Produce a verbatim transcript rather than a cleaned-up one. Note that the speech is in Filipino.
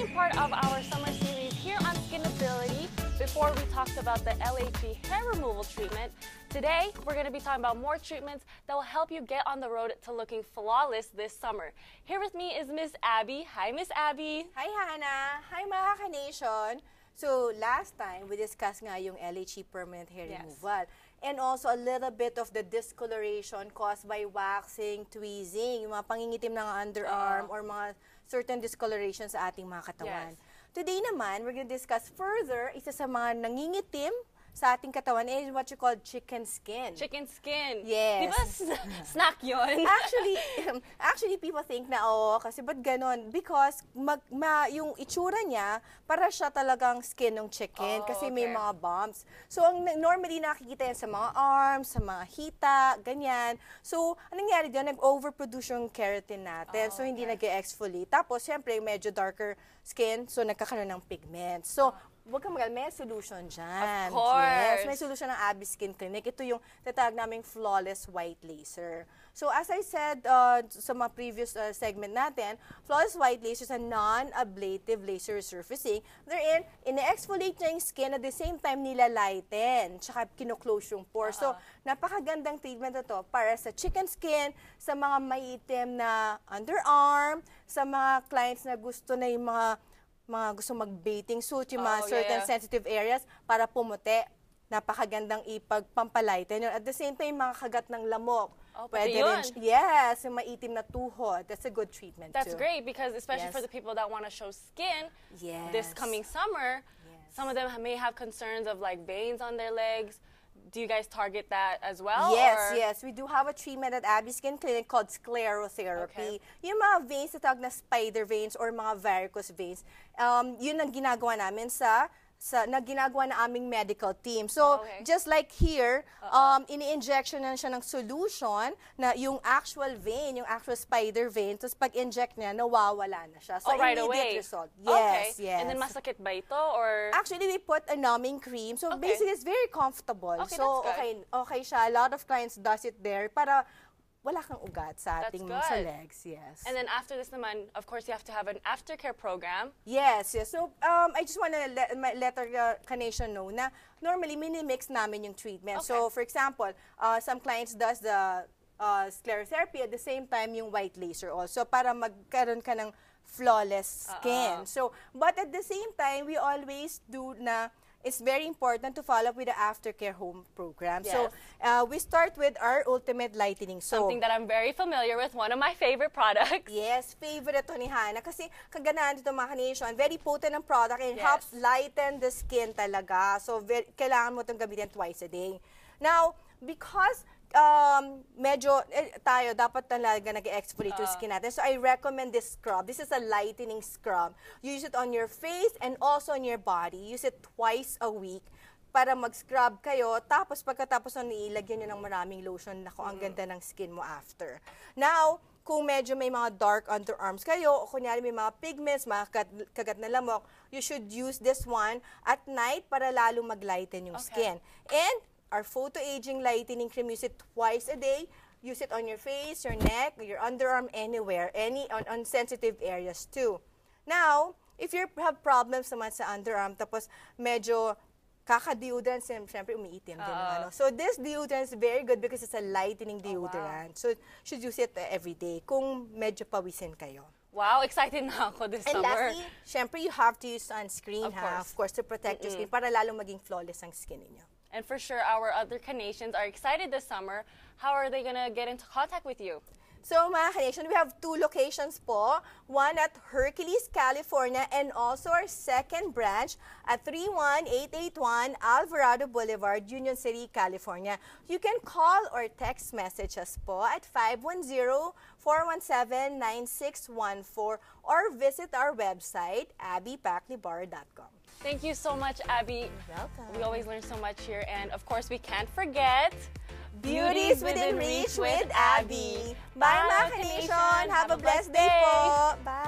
second part of our summer series here on Skinability. Before we talked about the L H E hair removal treatment, today we're going to be talking about more treatments that will help you get on the road to looking flawless this summer. Here with me is Miss Abby. Hi, Miss Abby. Hi, Hannah. Hi, mga ka-nation. So, last time, we discussed nga yung L H E permanent hair Yes. removal. And also, a little bit of the discoloration caused by waxing, tweezing, yung mga pangingitim ng underarm, Uh-oh. or mga certain discoloration sa ating mga katawan. Yes. Today naman, we're going to discuss further, isa sa mga nangingitim sa ating katawan is what you call chicken skin. Chicken skin. Yes. Di ba snack yun? Actually, actually people think na oo, kasi ba't ganon? Because mag, ma, yung itsura niya, para siya talagang skin ng chicken Oh, kasi may okay. mga bumps. So, ang normally nakikita yan sa mga arms, sa mga hita, ganyan. So, anong nangyari dyan? Nag-overproduce yung keratin natin. Oh, so, hindi okay. nag-exfoliate. Tapos, syempre, medyo darker skin, so nagkakaroon ng pigment. So, huwag kang magal, may solution dyan. Of course. Yes, may solution ng Abby Skin Clinic. Ito yung tatawag naming flawless white laser. So as I said uh, sa mga previous uh, segment natin, flawless white laser is a non-ablative laser surfacing. Therein, ine-exfoliate niya yung skin at the same time nilalighten, tsaka kino-close yung pores. So, napakagandang treatment na to para sa chicken skin, sa mga maitim na underarm, sa mga clients na gusto na yung mga mga gusto mag-bathing suit, yung mga Oh, certain yeah, yeah. sensitive areas para pumuti. Napakagandang ipagpampalighten yun. At the same time, mga kagat ng lamok. Oh, pati rin, yun. yes, yung maitim na tuhod. That's a good treatment That's too. great because especially Yes. for the people that want to show skin Yes. this coming summer, Yes. some of them may have concerns of like veins on their legs. Do you guys target that as well? Yes, or? yes. We do have a treatment at Abby Skin Clinic called sclerotherapy. Yung mga veins na tawag na spider veins or mga varicose veins, um, yun ang ginagawa namin sa sa na ginagawa na aming medical team. So, Okay. just like here, um, ini-injection na siya ng solution na yung actual vein, yung actual spider vein, tapos pag-inject niya, nawawala na siya. So, Oh, right immediate away. result. Okay. Yes, yes. And then masakit ba ito or? Actually, we put a numbing cream. So, Okay. basically, it's very comfortable. Okay, so, that's good. okay, okay siya. A lot of clients does it there para wala kang ugat sa That's ating good. sa legs. Yes. And then after this naman, of course, you have to have an aftercare program. Yes, yes. So, um, I just want to let, my- let our uh, Canation know na normally, mini-mix namin yung treatment. So, Okay. for example, uh, some clients does the uh, sclerotherapy at the same time yung white laser also para magkaroon ka ng flawless skin. Uh-uh. So, but at the same time, we always do na it's very important to follow up with the aftercare home program. So, Yes. uh, we start with our ultimate lightening soap. Something that I'm very familiar with, one of my favorite products. Yes, favorite to ni Hannah. Kasi kaganahan dito mga ka-nation, very potent ang product and it Yes. helps lighten the skin talaga. So, very, kailangan mo itong gamitin twice a day. Now, because um, medyo eh, tayo dapat talaga nag-exfoliate yung Uh. skin natin. So, I recommend this scrub. This is a lightening scrub. You use it on your face and also on your body. Use it twice a week para mag-scrub kayo. Tapos, pagkatapos nun, iilagyan nyo ng maraming lotion. Naku, ang ganda ng skin mo after. Now, kung medyo may mga dark underarms kayo, o kunyari may mga pigments, mga kagat, kagat na lamok, you should use this one at night para lalo mag-lighten yung Okay. skin. And our photo aging lightening cream, use it twice a day. Use it on your face, your neck, your underarm, anywhere, any on, on sensitive areas too. Now, if you have problems naman sa underarm, tapos medyo kaka-deodorant, siyempre umiitim din. Oo. Ano. So this deodorant is very good because it's a lightening deodorant. So should use it uh, every day kung medyo pawisin kayo. Wow, excited na ako this And summer. lastly, syempre you have to use sunscreen, Of ha? course. Of course, to protect your skin para lalo maging flawless ang skin ninyo. And for sure, our other Canadians are excited this summer. How are they going to get into contact with you? So, mga ka-nation, we have two locations po. One at Hercules, California, and also our second branch at three one eight eight one Alvarado Boulevard, Union City, California. You can call or text message us po at five one zero, four one seven, nine six one four or visit our website, abby packley bar dot com. Thank you so much, Abby. Welcome. We always learn so much here. And of course, we can't forget Beauties within reach with Abby. Bye, mga ka-nation. Have a blessed day po. Bye.